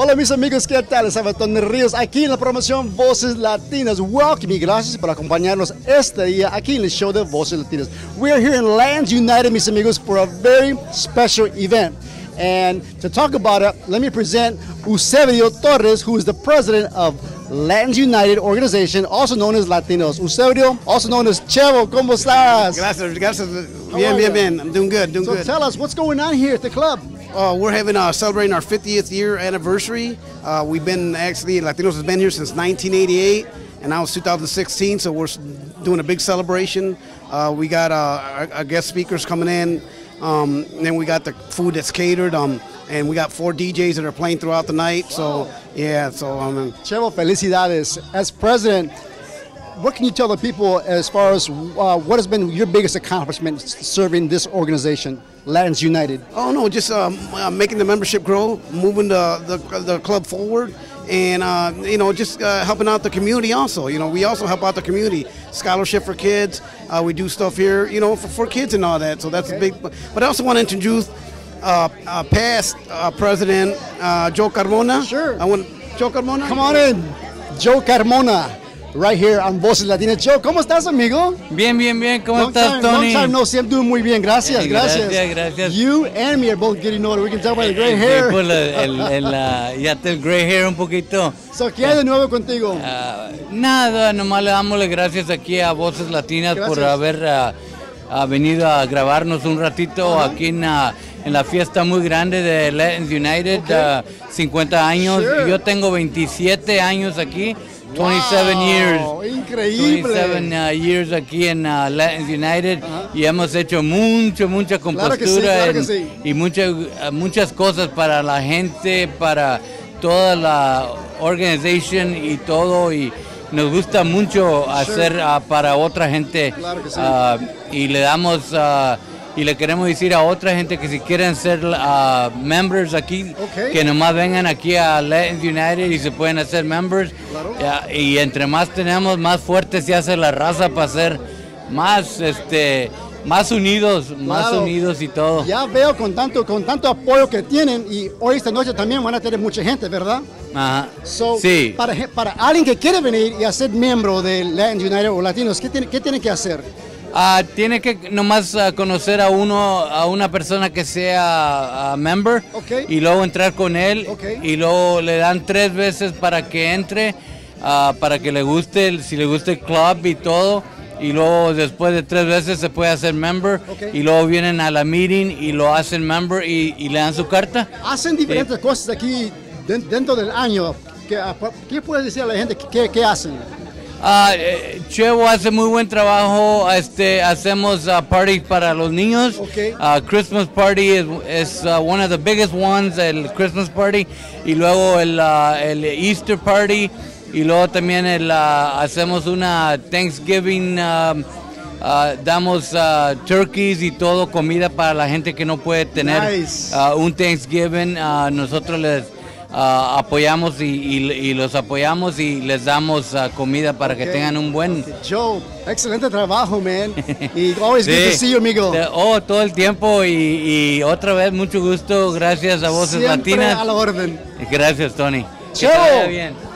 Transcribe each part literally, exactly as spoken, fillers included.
Hola mis amigos, ¿qué tal? Les habla Tony Ríos aquí en la promoción Voces Latinas. Welcome y gracias por acompañarnos este día aquí en el show de Voces Latinas. We are here in Lands United, mis amigos, for a very special event. And to talk about it, let me present Eusebio Torres, who is the president of Lands United organization, also known as Latinos. Eusebio, also known as Chevo, ¿cómo estás? Gracias, gracias. Bien, bien, bien. I'm doing good, doing so good. Tell us, what's going on here at the club? Uh, we're having uh, celebrating our fiftieth year anniversary. Uh, we've been actually Latinos has been here since nineteen eighty-eight, and now it's two thousand sixteen. So we're doing a big celebration. Uh, we got uh, our, our guest speakers coming in, um, and then we got the food that's catered, um, and we got four D Js that are playing throughout the night. So yeah, so um, Chevo, felicidades. As president, what can you tell the people as far as uh, what has been your biggest accomplishment serving this organization, Lands United? Oh no, just um, uh, making the membership grow, moving the the, the club forward, and uh, you know, just uh, helping out the community. Also, you know, we also help out the community. Scholarship for kids. Uh, we do stuff here, you know, for, for kids and all that. So that's okay. a big. But I also want to introduce uh, uh, past uh, president uh, Joe Carmona. Sure. I want Joe Carmona. Come on in, Joe Carmona. Right here on Voces Latinas. Joe, ¿cómo estás, amigo? Bien, bien, bien. ¿Cómo long estás, time, Tony? Long time no see. I'm doing muy bien. Gracias, gracias. Gracias, gracias. You and me are both getting older. We can talk about the gray hair. Sí, pues el, el, el, uh, ya te el gray hair un poquito. So, ¿qué hay de nuevo contigo? Uh, nada, nomás le damos las gracias aquí a Voces Latinas gracias. por haber uh, uh, venido a grabarnos un ratito uh -huh. aquí en, uh, en la fiesta muy grande de Lands United, okay. uh, cincuenta años. Sure. Yo tengo veintisiete años aquí. twenty-seven wow, years, increíble. twenty-seven uh, years aquí en uh, Lands United uh-huh. y hemos hecho mucho, mucha compostura claro que sí, claro en, que sí. y muchas, uh, muchas cosas para la gente, para toda la organización y todo, y nos gusta mucho hacer sure. uh, para otra gente claro que sí. uh, y le damos uh, y le queremos decir a otra gente que si quieren ser uh, members aquí, okay. que nomás vengan aquí a Lands United y se pueden hacer members. Claro. Ya, y entre más tenemos, más fuerte se hace la raza para ser más, este, más unidos, claro. más unidos y todo. Ya veo con tanto, con tanto apoyo que tienen, y hoy esta noche también van a tener mucha gente, ¿verdad? Ajá. So, sí. Para, para alguien que quiere venir y ser miembro de Lands United o Latinos, ¿qué tiene, qué tiene que hacer? Uh, tiene que nomás uh, conocer a uno, a una persona que sea uh, member, okay. y luego entrar con él, okay. y luego le dan tres veces para que entre, uh, para que le guste, si le gusta el club y todo, y luego después de tres veces se puede hacer member, okay. y luego vienen a la meeting y lo hacen member y, y le dan su carta. Hacen diferentes sí. cosas aquí dentro del año. ¿Qué, qué puedes decir a la gente? ¿Qué, qué hacen? Uh, Chevo hace muy buen trabajo. Este, hacemos uh, parties para los niños. Okay. Uh, Christmas party is, is uh, one of the biggest ones, el Christmas party. Y luego el, uh, el Easter party. Y luego también el, uh, hacemos una Thanksgiving. Um, uh, damos uh, turkeys y todo, comida para la gente que no puede tener nice. uh, un Thanksgiving. Uh, nosotros les Uh, apoyamos y, y, y los apoyamos y les damos uh, comida para okay. que tengan un buen... Okay. Joe, excelente trabajo, man. Y always sí. good to see you, amigo. De, oh, todo el tiempo y, y otra vez mucho gusto. Gracias a Voces Siempre Latinas. a la orden. Gracias, Tony. Chevo. Que te vaya bien.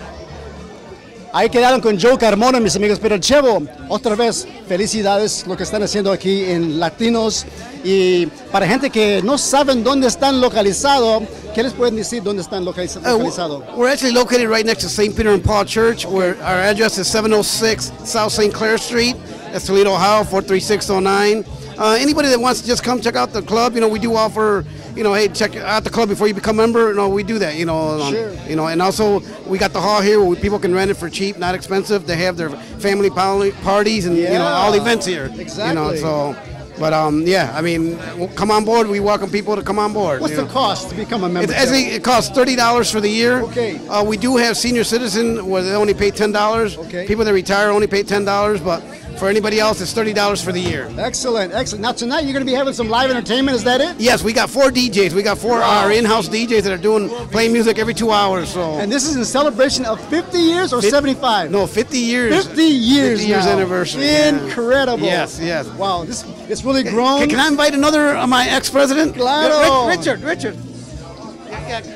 Ahí quedaron con Joe Carmona, mis amigos. Pero Chevo, otra vez, felicidades lo que están haciendo aquí en Latinos. Y para gente que no saben dónde están localizados, ¿qué les pueden decir dónde están localiz localizados? Uh, we're actually located right next to Saint Peter and Paul Church, okay. where our address is seven oh six South Saint Clair Street. That's Toledo, Ohio, four three six oh nine. Uh, anybody that wants to just come check out the club, you know, we do offer, you know, hey, check out the club before you become a member. You know, we do that, you know. Um, sure. You know, and also we got the hall here where people can rent it for cheap, not expensive. They have their family parties and, yeah, you know, all events here. Exactly. You know, so... But um, yeah, I mean, come on board. We welcome people to come on board. What's the know. cost to become a member? It, it costs thirty dollars for the year. Okay. Uh, we do have senior citizen where they only pay ten dollars. Okay. People that retire only pay ten dollars, but for anybody else, it's thirty dollars for the year. Excellent, excellent. Now tonight you're going to be having some live entertainment. Is that it? Yes, we got four D Js. We got four wow. our in-house D Js that are doing playing music every two hours. So. And this is in celebration of fifty years or seventy-five? No, fifty years. fifty years. fifty years now. anniversary. Incredible. Yeah. Yes, yes. Wow, this it's really grown. Can, can I invite another of my ex-president? Claro. Richard, Richard. Yeah, yeah.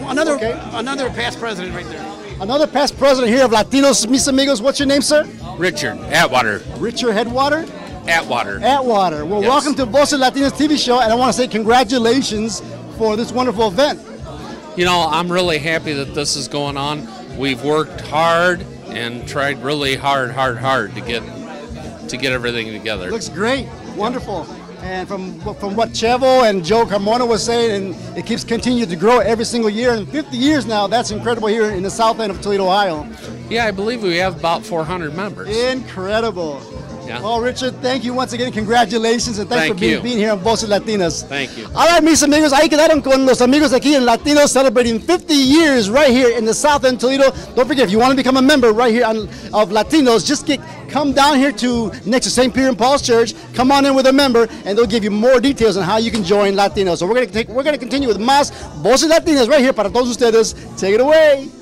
another Okay. another past president right there. Another past president here of Latinos, mis amigos. What's your name, sir? Richard Atwater. Richard Headwater? Atwater. Atwater. Well, Yes. welcome to Voces Latinas T V show, and I want to say congratulations for this wonderful event. You know, I'm really happy that this is going on. We've worked hard and tried really hard, hard, hard to get to get everything together. Looks great. Wonderful. And from from what Chevo and Joe Carmona was saying, and it keeps continuing to grow every single year. And fifty years now, that's incredible here in the south end of Toledo, Ohio. Yeah, I believe we have about four hundred members. Incredible. Yeah. Well, Richard, thank you once again. Congratulations, and thanks Thank for being, you. being here on Voces Latinas. Thank you. All right, mis amigos, ahí quedaron con los amigos aquí en Latinos celebrating fifty years right here in the south end Toledo. Don't forget, if you want to become a member right here on, of Latinos, just get come down here to next to Saint Peter and Paul's Church. Come on in with a member, and they'll give you more details on how you can join Latinos. So we're gonna take, we're gonna continue with más Voces Latinas right here para todos ustedes. Take it away.